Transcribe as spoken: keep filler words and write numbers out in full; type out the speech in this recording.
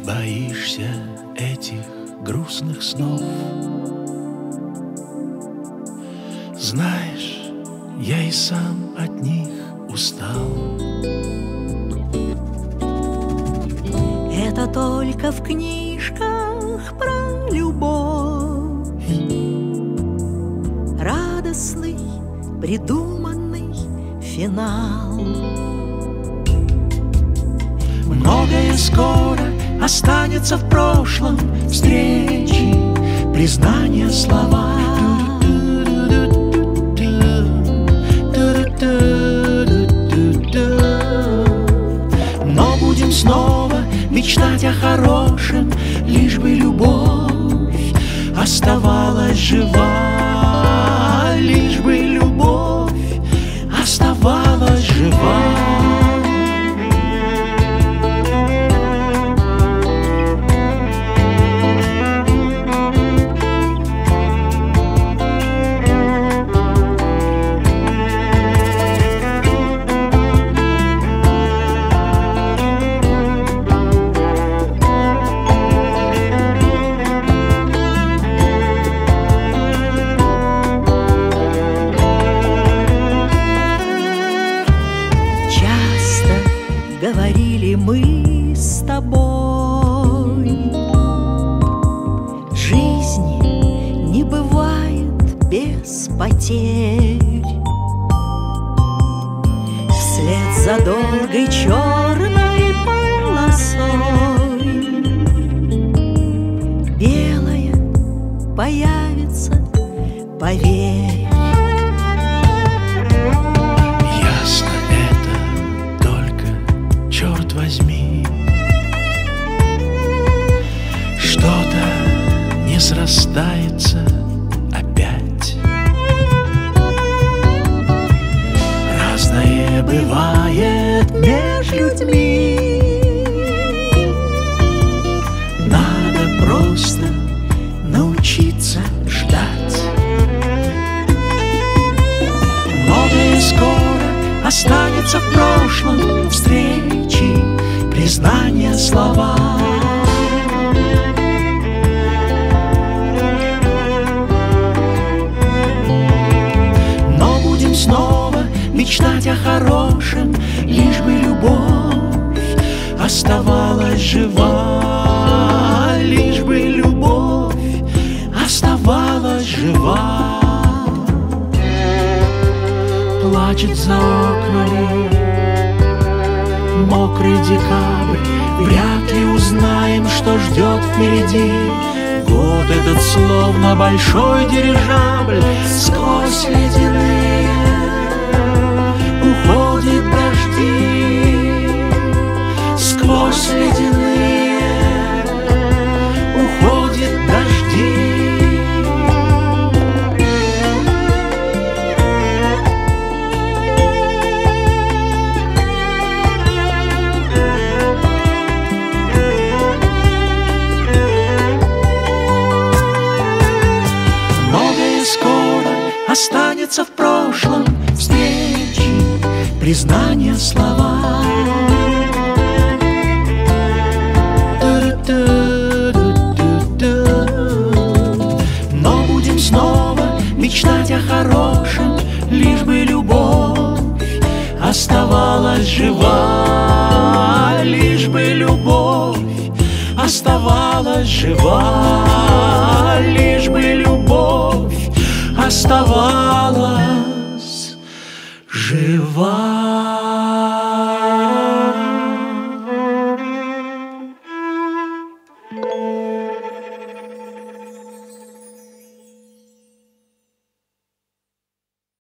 боишься этих грустных снов. Знаешь, я и сам от них устал. Это только в книжках про любовь, радостный, придуманный финал. Многое скоро останется в прошлом, встречи, признания, слова. Но будем снова мечтать о хорошем, лишь бы любовь оставалась жива, лишь бы любовь оставалась жива. Говорили мы с тобой, жизни не бывает без потерь. Вслед за долгой черной полосой белая появится, поверь. Черт возьми, что-то не срастается опять. Разное бывает между людьми, надо просто научиться ждать. Многое скоро останется в прошлом, встречи, признания, слова. Но будем снова мечтать о хорошем, лишь бы любовь оставалась жива, лишь бы любовь оставалась жива. Плачет за окнами мокрый декабрь, вряд ли узнаем, что ждет впереди. Год этот словно большой дирижабль, сквозь ледяные уходит дожди, сквозь ледяные уходит дожди. Останется в прошлом, встречи, признания, слова. Но будем снова мечтать о хорошем, лишь бы любовь оставалась жива, лишь бы любовь оставалась жива, лишь бы любовь оставалась жива.